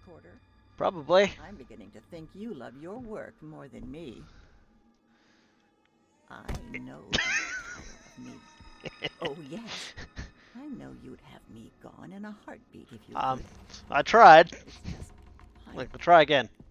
recorder. Probably. I'm beginning to think you love your work more than me. I know you're tired of me. Oh, yes. I know you'd have me gone in a heartbeat if you could. I tried. It's just, Like, we'll try again.